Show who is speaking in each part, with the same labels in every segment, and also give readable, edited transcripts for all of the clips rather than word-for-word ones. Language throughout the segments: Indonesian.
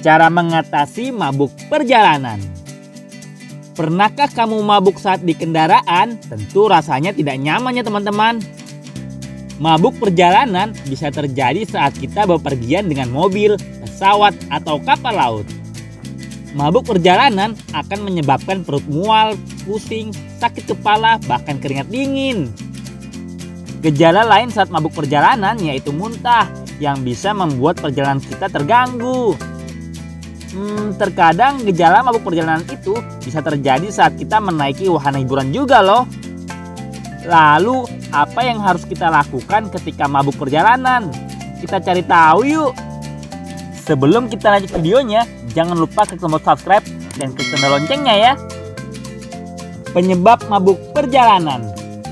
Speaker 1: Cara mengatasi mabuk perjalanan. Pernahkah kamu mabuk saat di kendaraan? Tentu rasanya tidak nyaman ya teman-teman. Mabuk perjalanan bisa terjadi saat kita bepergian dengan mobil, pesawat, atau kapal laut. Mabuk perjalanan akan menyebabkan perut mual, pusing, sakit kepala, bahkan keringat dingin. Gejala lain saat mabuk perjalanan yaitu muntah yang bisa membuat perjalanan kita terganggu. Terkadang gejala mabuk perjalanan itu bisa terjadi saat kita menaiki wahana hiburan juga loh. Lalu, apa yang harus kita lakukan ketika mabuk perjalanan? Kita cari tahu yuk. Sebelum kita lanjut videonya, jangan lupa klik tombol subscribe dan klik tanda loncengnya ya. Penyebab mabuk perjalanan.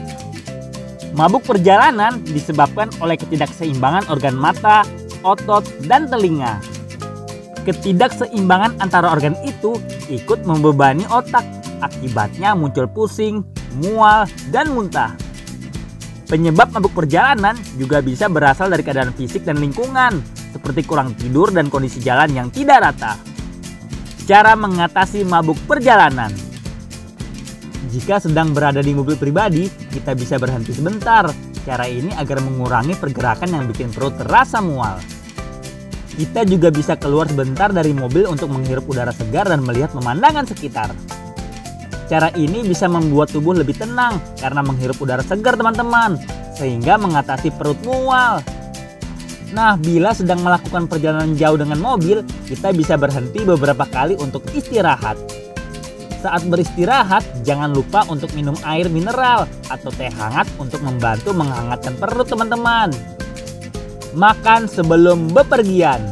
Speaker 1: Mabuk perjalanan disebabkan oleh ketidakseimbangan organ mata, otot, dan telinga. Ketidakseimbangan antara organ itu ikut membebani otak. Akibatnya muncul pusing, mual, dan muntah. Penyebab mabuk perjalanan juga bisa berasal dari keadaan fisik dan lingkungan, seperti kurang tidur dan kondisi jalan yang tidak rata. Cara mengatasi mabuk perjalanan. Jika sedang berada di mobil pribadi, kita bisa berhenti sebentar. Cara ini agar mengurangi pergerakan yang bikin perut terasa mual. Kita juga bisa keluar sebentar dari mobil untuk menghirup udara segar dan melihat pemandangan sekitar. Cara ini bisa membuat tubuh lebih tenang karena menghirup udara segar teman-teman, sehingga mengatasi perut mual. Nah, bila sedang melakukan perjalanan jauh dengan mobil, kita bisa berhenti beberapa kali untuk istirahat. Saat beristirahat, jangan lupa untuk minum air mineral atau teh hangat untuk membantu menghangatkan perut teman-teman. Makan sebelum bepergian.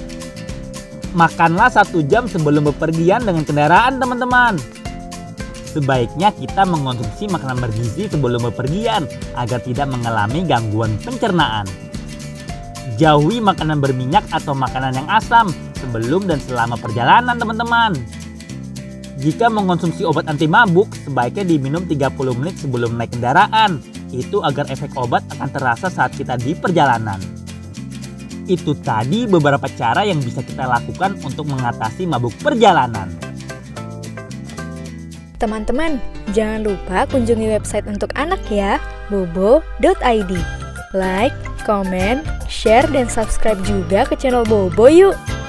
Speaker 1: Makanlah 1 jam sebelum bepergian dengan kendaraan teman-teman. Sebaiknya kita mengonsumsi makanan bergizi sebelum bepergian agar tidak mengalami gangguan pencernaan. Jauhi makanan berminyak atau makanan yang asam sebelum dan selama perjalanan teman-teman. Jika mengonsumsi obat anti mabuk, sebaiknya diminum 30 menit sebelum naik kendaraan. Itu agar efek obat akan terasa saat kita di perjalanan. Itu tadi beberapa cara yang bisa kita lakukan untuk mengatasi mabuk perjalanan.
Speaker 2: Teman-teman, jangan lupa kunjungi website untuk anak ya, bobo.id. Like, comment, share, dan subscribe juga ke channel Bobo yuk!